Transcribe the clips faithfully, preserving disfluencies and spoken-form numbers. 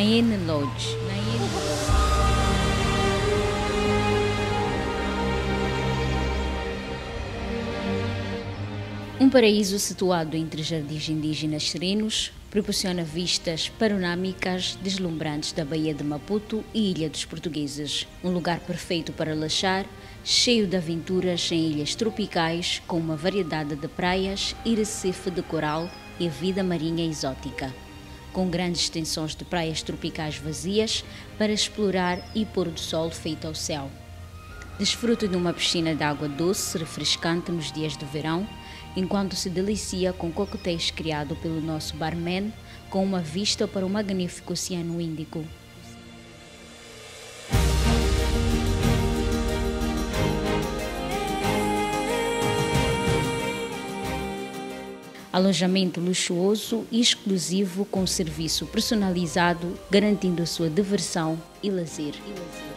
Naene Lodge. Naene Um paraíso situado entre jardins indígenas serenos, proporciona vistas panorâmicas deslumbrantes da Baía de Maputo e Ilha dos Portugueses. Um lugar perfeito para relaxar, cheio de aventuras em ilhas tropicais, com uma variedade de praias e recife de coral e vida marinha exótica. Com grandes extensões de praias tropicais vazias para explorar e pôr do sol feito ao céu. Desfrute de uma piscina de água doce, refrescante nos dias de verão, enquanto se delicia com coquetéis criados pelo nosso barman, com uma vista para o magnífico Oceano Índico. Alojamento luxuoso e exclusivo com serviço personalizado, garantindo a sua diversão e lazer. E lazer.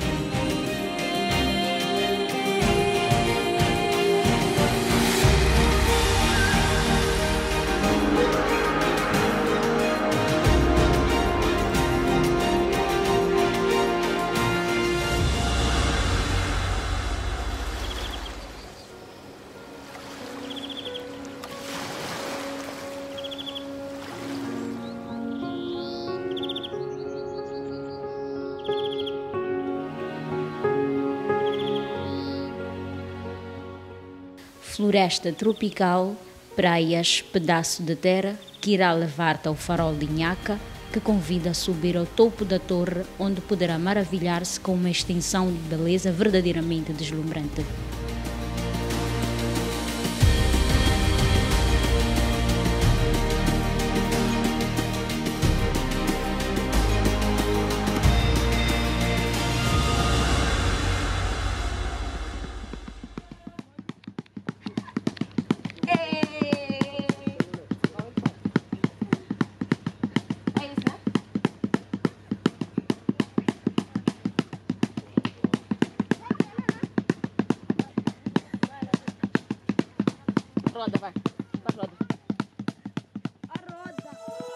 Floresta tropical, praias, pedaço de terra que irá levar-te ao farol de Inhaca, que convida a subir ao topo da torre, onde poderá maravilhar-se com uma extensão de beleza verdadeiramente deslumbrante. Roda, vai. Vai, roda. A roda.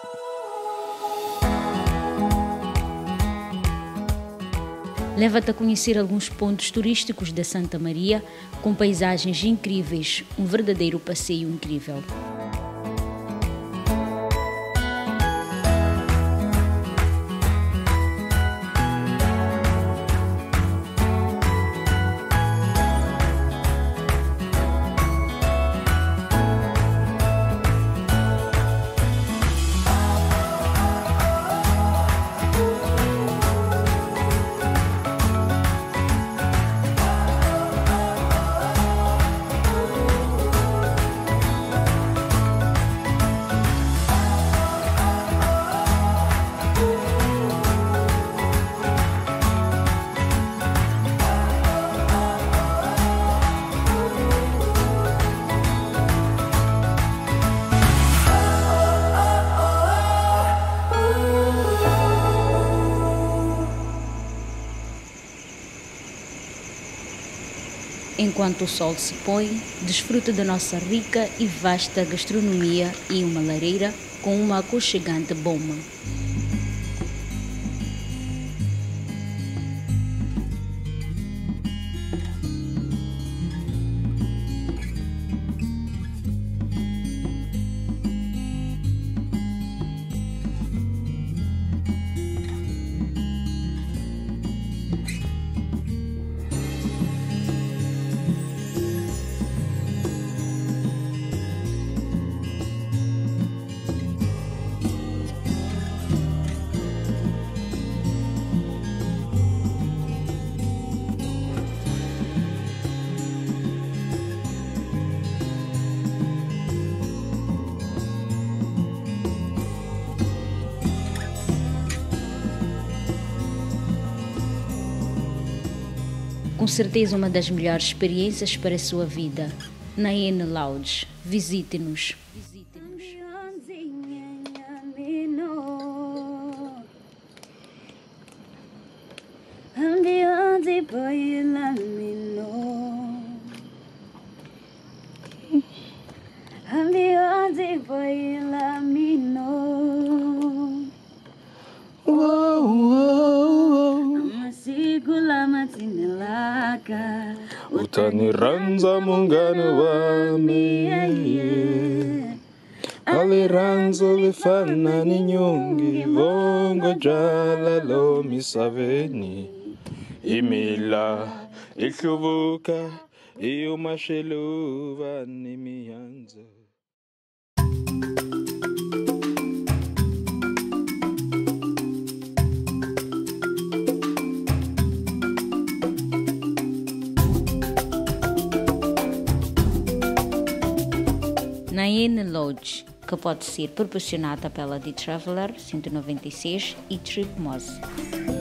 Leva-te a conhecer alguns pontos turísticos da Santa Maria, com paisagens incríveis, um verdadeiro passeio incrível. Enquanto o sol se põe, desfruta da nossa rica e vasta gastronomia e uma lareira com uma aconchegante boma. Com certeza uma das melhores experiências para a sua vida. Naene Lodge. Visite-nos. Oh Maka Utani ranza mungano wami Ali ranzo lifana ni nyungi Vongo jala lo misaveni Imila iluvuka Iyo masheluva ni mianzo. Na Inn Lodge, que pode ser proporcionada pela The Traveller cento e noventa e seis e Trip Moz.